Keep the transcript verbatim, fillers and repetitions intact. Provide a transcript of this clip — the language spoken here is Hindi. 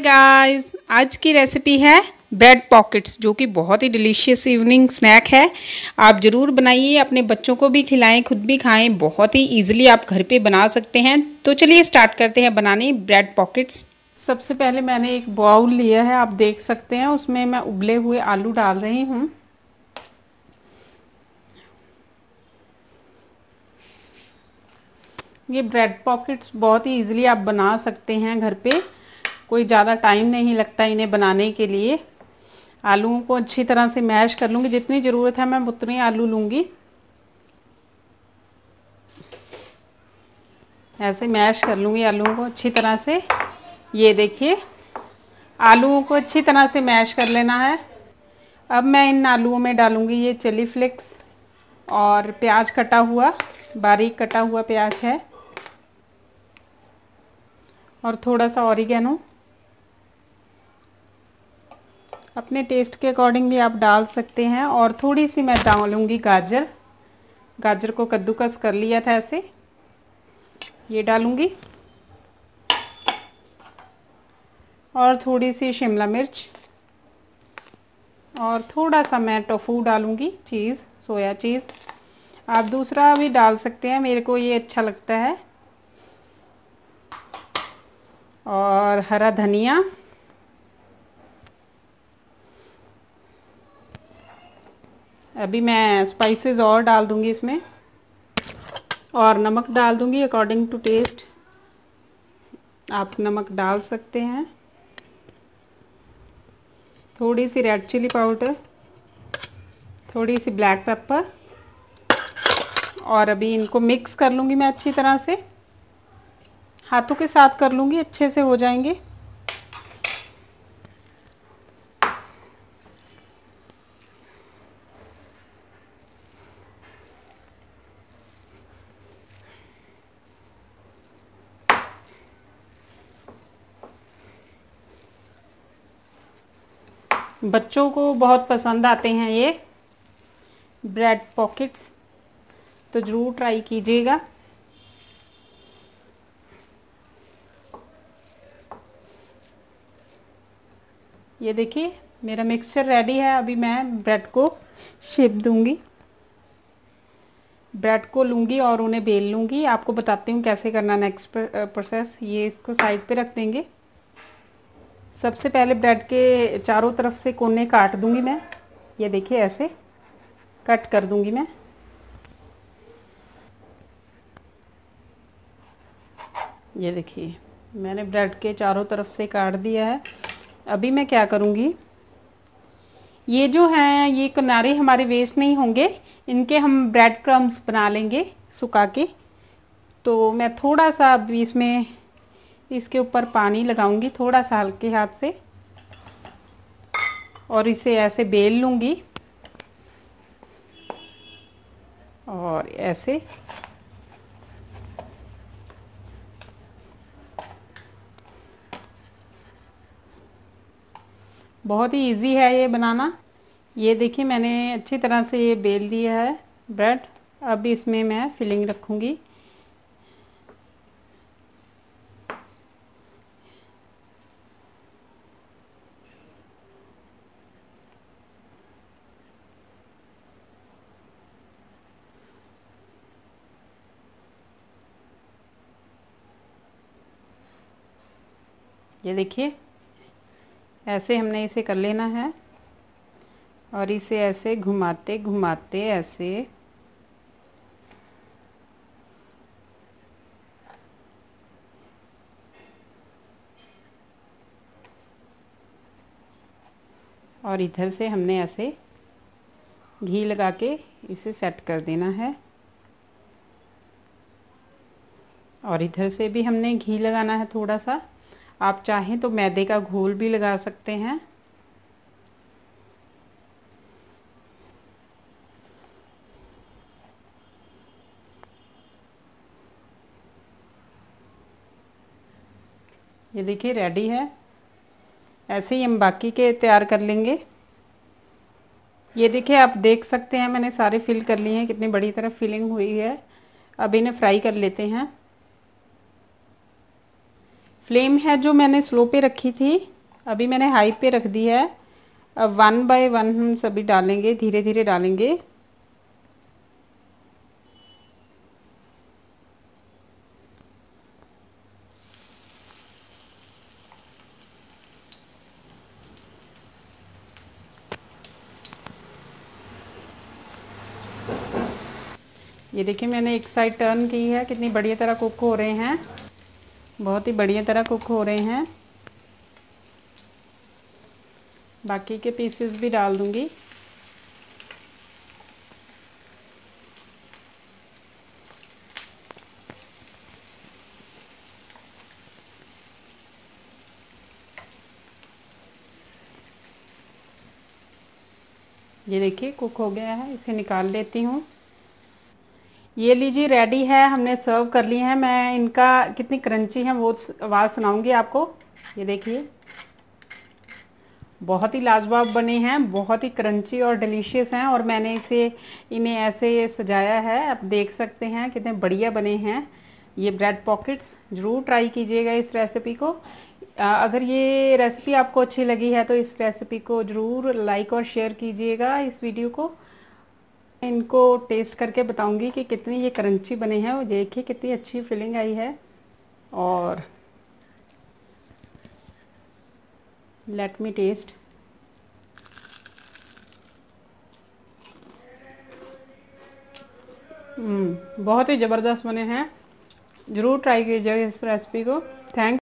गाइस, आज की रेसिपी है ब्रेड पॉकेट्स, जो कि बहुत ही डिलीशियस इवनिंग स्नैक है। आप ज़रूर बनाइए, अपने बच्चों को भी खिलाएं, खुद भी खाएं। बहुत ही इजीली आप घर पे बना सकते हैं। तो चलिए स्टार्ट करते हैं बनाने ब्रेड पॉकेट्स। सबसे पहले मैंने एक बाउल लिया है, आप देख सकते हैं। उसमें मैं उबले हुए आलू डाल रही हूँ। ये ब्रेड पॉकेट्स बहुत ही इजीली आप बना सकते हैं घर पे। कोई ज़्यादा टाइम नहीं लगता इन्हें बनाने के लिए। आलूओं को अच्छी तरह से मैश कर लूँगी, जितनी ज़रूरत है मैं उतनी आलू लूँगी। ऐसे मैश कर लूँगी आलूओं को अच्छी तरह से। ये देखिए, आलूओं को अच्छी तरह से मैश कर लेना है। अब मैं इन आलूओं में डालूँगी ये चिली फ्लेक्स और प्याज कटा हुआ, बारीक कटा हुआ प्याज है, और थोड़ा सा ऑरिगेनो। अपने टेस्ट के अकॉर्डिंगली आप डाल सकते हैं। और थोड़ी सी मैं डालूँगी गाजर। गाजर को कद्दूकस कर लिया था ऐसे, ये डालूँगी। और थोड़ी सी शिमला मिर्च, और थोड़ा सा मैं टोफू डालूँगी, चीज़, सोया चीज़। आप दूसरा भी डाल सकते हैं, मेरे को ये अच्छा लगता है। और हरा धनिया, अभी मैं स्पाइसेस और डाल दूंगी इसमें। और नमक डाल दूंगी अकॉर्डिंग टू टेस्ट, आप नमक डाल सकते हैं। थोड़ी सी रेड चिली पाउडर, थोड़ी सी ब्लैक पेपर। और अभी इनको मिक्स कर लूँगी मैं अच्छी तरह से, हाथों के साथ कर लूँगी, अच्छे से हो जाएंगे। बच्चों को बहुत पसंद आते हैं ये ब्रेड पॉकेट्स, तो ज़रूर ट्राई कीजिएगा। ये देखिए, मेरा मिक्सचर रेडी है। अभी मैं ब्रेड को शेप दूंगी, ब्रेड को लूँगी और उन्हें बेल लूँगी। आपको बताती हूँ कैसे करना नेक्स्ट प्रोसेस। ये इसको साइड पे रख देंगे। सबसे पहले ब्रेड के चारों तरफ से कोने काट दूंगी मैं। ये देखिए, ऐसे कट कर दूंगी मैं। ये देखिए, मैंने ब्रेड के चारों तरफ से काट दिया है। अभी मैं क्या करूँगी, ये जो हैं ये किनारे हमारे वेस्ट नहीं होंगे, इनके हम ब्रेड क्रम्स बना लेंगे सुखा के। तो मैं थोड़ा सा अभी इसमें इसके ऊपर पानी लगाऊंगी, थोड़ा सा हल्के हाथ से, और इसे ऐसे बेल लूँगी। और ऐसे बहुत ही इजी है ये बनाना। ये देखिए, मैंने अच्छी तरह से ये बेल लिया है ब्रेड। अब इसमें मैं फिलिंग रखूँगी। ये देखिए, ऐसे हमने इसे कर लेना है, और इसे ऐसे घुमाते घुमाते ऐसे और इधर से हमने ऐसे घी लगा के इसे सेट कर देना है। और इधर से भी हमने घी लगाना है थोड़ा सा। आप चाहें तो मैदे का घोल भी लगा सकते हैं। ये देखिए, रेडी है। ऐसे ही हम बाकी के तैयार कर लेंगे। ये देखिए, आप देख सकते हैं मैंने सारे फिल कर लिए हैं, कितनी बड़ी तरह फिलिंग हुई है। अब इन्हें फ्राई कर लेते हैं। फ्लेम है जो मैंने स्लो पे रखी थी, अभी मैंने हाई पे रख दी है। अब वन बाय वन हम सभी डालेंगे, धीरे धीरे डालेंगे। ये देखिए मैंने एक साइड टर्न की है, कितनी बढ़िया तरह कुक हो रहे हैं, बहुत ही बढ़िया तरह कुक हो रहे हैं। बाकी के पीसेस भी डाल दूंगी। ये देखिए कुक हो गया है, इसे निकाल लेती हूँ। ये लीजिए रेडी है, हमने सर्व कर लिए हैं। मैं इनका कितनी क्रंची है वो आवाज़ सुनाऊंगी आपको। ये देखिए बहुत ही लाजवाब बने हैं, बहुत ही क्रंची और डिलीशियस हैं। और मैंने इसे इन्हें ऐसे सजाया है, आप देख सकते हैं कितने बढ़िया बने हैं। ये ब्रेड पॉकेट्स ज़रूर ट्राई कीजिएगा इस रेसिपी को। अगर ये रेसिपी आपको अच्छी लगी है तो इस रेसिपी को ज़रूर लाइक और शेयर कीजिएगा इस वीडियो को। इनको टेस्ट करके बताऊंगी कि कितनी ये क्रंची बने हैं। वो देखिए कितनी अच्छी फीलिंग आई है। और लेट मी टेस्ट। बहुत ही ज़बरदस्त बने हैं, ज़रूर ट्राई कीजिएगा इस रेसिपी को। थैंक